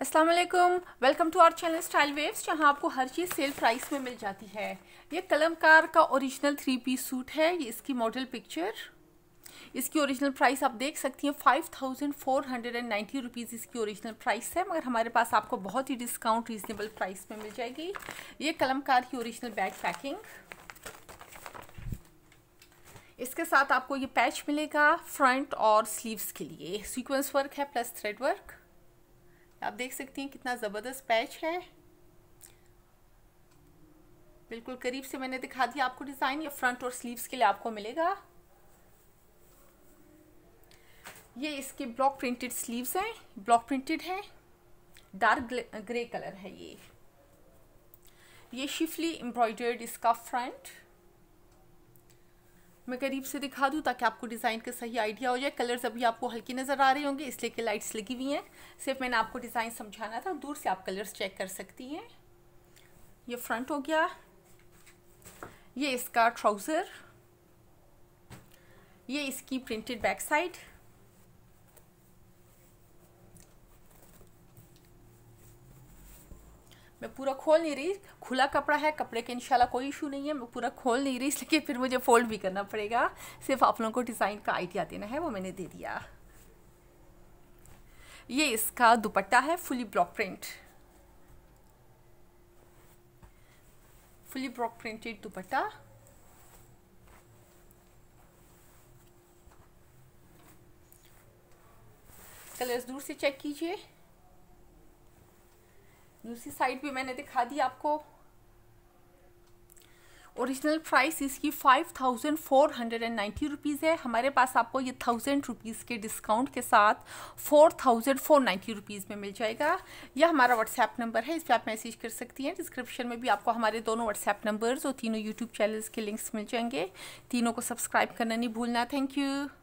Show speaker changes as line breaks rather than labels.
अस्सलाम वालेकुम, welcome to our channel Style Waves, जहां आपको हर चीज़ सेल प्राइस में मिल जाती है। ये कलमकार का ओरिजिनल 3 पीस सूट है। ये इसकी मॉडल पिक्चर, इसकी ओरिजिनल प्राइस आप देख सकती हैं 5490 रुपीज़ इसकी ओरिजिनल प्राइस है, मगर हमारे पास आपको बहुत ही डिस्काउंट रीजनेबल प्राइस में मिल जाएगी। ये कलमकार की ओरिजिनल बैग पैकिंग, इसके साथ आपको ये पैच मिलेगा फ्रंट और स्लीव्स के लिए। सीक्वेंस वर्क है प्लस थ्रेड वर्क। आप देख सकती हैं कितना ज़बरदस्त पैच है। बिल्कुल करीब से मैंने दिखा दिया आपको डिज़ाइन। ये फ्रंट और स्लीव्स के लिए आपको मिलेगा। ये इसके ब्लॉक प्रिंटेड स्लीव्स हैं, ब्लॉक प्रिंटेड है, डार्क ग्रे कलर है। ये शिफली एम्ब्रॉयडर्ड इसका फ्रंट। मैं करीब से दिखा दूं ताकि आपको डिज़ाइन का सही आइडिया हो जाए। कलर्स अभी आपको हल्की नज़र आ रहे होंगे इसलिए कि लाइट्स लगी हुई हैं। सिर्फ मैंने आपको डिज़ाइन समझाना था, दूर से आप कलर्स चेक कर सकती हैं। ये फ्रंट हो गया। ये इसका ट्राउज़र, ये इसकी प्रिंटेड बैक साइड। मैं पूरा खोल नहीं रही, खुला कपड़ा है, कपड़े के इंशाल्लाह कोई इशू नहीं है। मैं पूरा खोल नहीं रही इसलिए फिर मुझे फोल्ड भी करना पड़ेगा। सिर्फ आप लोगों को डिज़ाइन का आइडिया देना है, वो मैंने दे दिया। ये इसका दुपट्टा है, fully block print, fully block printed dupatta. Colours दूर से चेक कीजिए। दूसरी साइड भी मैंने दिखा दी आपको। ओरिजिनल प्राइस इसकी 5490 रुपीज़ है। हमारे पास आपको ये 1000 रुपीज़ के डिस्काउंट के साथ 4490 रुपीज़ में मिल जाएगा। यह हमारा व्हाट्सएप नंबर है, इस पर आप मैसेज कर सकती हैं। डिस्क्रिप्शन में भी आपको हमारे दोनों व्हाट्सएप नंबर्स और तीनों यूट्यूब चैनल्स के लिंक्स मिल जाएंगे। तीनों को सब्सक्राइब करना नहीं भूलना। Thank you.